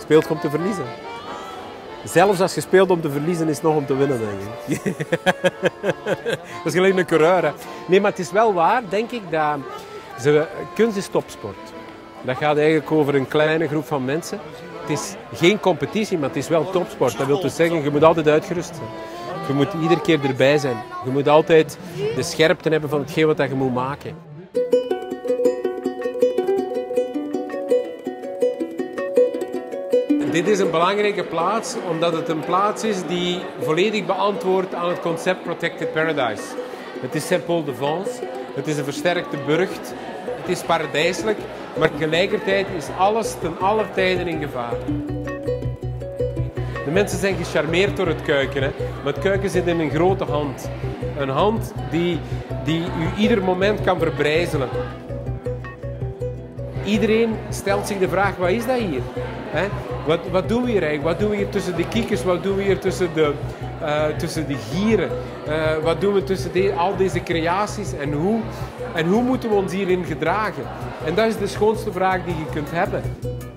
speelt om te verliezen. Zelfs als je speelt om te verliezen, is het nog om te winnen, denk ik. Dat is gelijk een coureur. Hè. Nee, maar het is wel waar, denk ik, dat kunst is topsport. Dat gaat eigenlijk over een kleine groep van mensen. Het is geen competitie, maar het is wel topsport. Dat wil dus zeggen, je moet altijd uitgerust zijn. Je moet iedere keer erbij zijn. Je moet altijd de scherpte hebben van hetgeen wat je moet maken. Dit is een belangrijke plaats, omdat het een plaats is die volledig beantwoordt aan het concept Protected Paradise. Het is Saint-Paul-de-Vence, het is een versterkte burcht, het is paradijselijk, maar tegelijkertijd is alles ten alle tijden in gevaar. De mensen zijn gecharmeerd door het kuiken, hè? Maar het kuiken zit in een grote hand. Een hand die u ieder moment kan verbrijzelen. Iedereen stelt zich de vraag, wat is dat hier? Wat doen we hier eigenlijk? Wat doen we hier tussen de kiekers? Wat doen we hier tussen de gieren? Wat doen we tussen al deze creaties? En hoe moeten we ons hierin gedragen? En dat is de schoonste vraag die je kunt hebben.